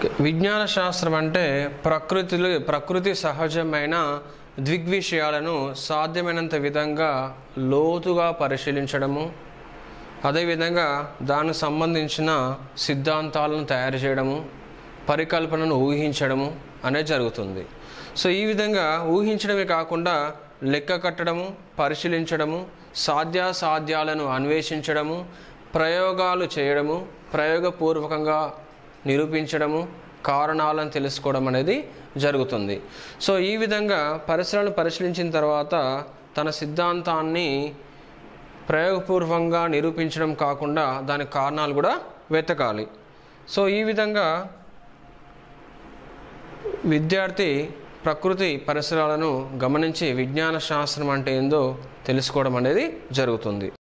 విజ్ఞాన శాస్త్రం అంటే ప్రకృతి సహజమైన దృగ్విషయాలను సాధ్యమైనంత విధంగా లోతుగా పరిశీలించడము, అదేవిధంగా దానికి సంబంధించిన సిద్ధాంతాలను తయారు చేయడము, పరికల్పనను ఊహించడము అనేది జరుగుతుంది. సో ఈ విధంగా ఊహించడమే కాకుండా లెక్క కట్టడము, పరిశీలించడము, సాధ్యాసాధ్యాలను అన్వేషించడము, ప్రయోగాలు చేయడము, ప్రయోగపూర్వకంగా నిరూపించడము, కారణాలను తెలుసుకోవడం అనేది జరుగుతుంది. సో ఈ విధంగా పరిసరాలను పరిశీలించిన తర్వాత తన సిద్ధాంతాన్ని ప్రయోగపూర్వకంగా నిరూపించడం కాకుండా దాని కారణాలు కూడా వెతకాలి. సో ఈ విధంగా విద్యార్థి ప్రకృతి పరిసరాలను గమనించి విజ్ఞాన శాస్త్రం అంటే ఏందో తెలుసుకోవడం అనేది జరుగుతుంది.